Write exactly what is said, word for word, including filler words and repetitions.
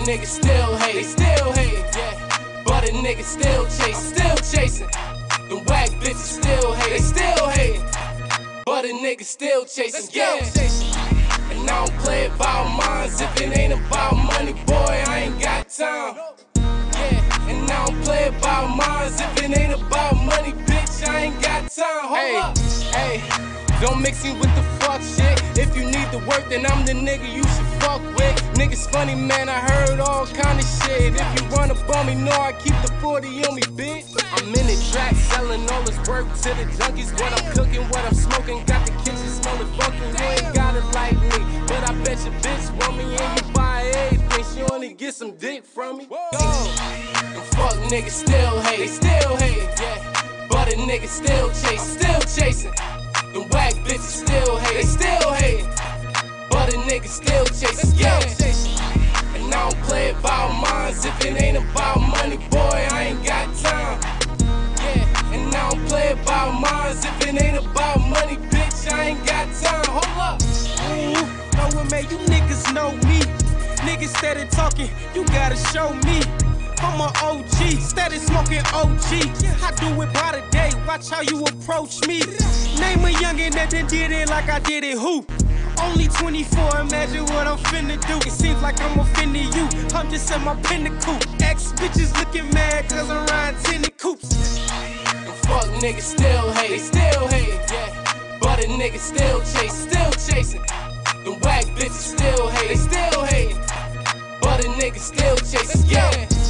niggas still hate, they still hate, yeah. But a nigga still chasing, still chasing. The whack bitches still hate, they still hate. But a nigga still chasing, yeah. And I don't play about mines if it ain't about money, boy, I ain't got time. Yeah, and I don't play about mines if it ain't about money, bitch, I ain't got time. Hold hey, up. Hey, don't mix me with the fuck shit. If you need the work, then I'm the nigga you should fuck with. Niggas funny, man, I heard all kind of shit. If you run up on me, know I keep the forty on me, bitch. I'm in the trap, selling all this work to the junkies. What I'm cooking, what I'm smoking, got the kitchen smelling funky. You ain't got it like me, but I bet your bitch want me and you buy everything. She only get some dick from me. Go. And fuck niggas still hate, they still hate, yeah. But a nigga still chasing, still chasing. The whack bitches still hate, they still hate. But a nigga still chasing, yeah. And I don't play about mines if it ain't about money, boy, I ain't got time. Yeah, and I don't play about mines if it ain't about money, bitch, I ain't got time. Hold up. Ooh, know what, man, you niggas know me. Niggas steady talking, you gotta show me. I'm a O G, steady smoking O G. I do it by the day, watch how you approach me. Name a youngin' that done did it like I did it, who? Only twenty-four, imagine what I'm finna do. It seems like I'm offending you, I'm just in my pinnacle. Ex-bitches looking mad cause I'm riding tinted coupes. And fuck niggas still hate, they still hate, yeah. But a nigga still chasing, still chasing. The whack bitches still hate, they still hate. But a nigga still chasing, yeah.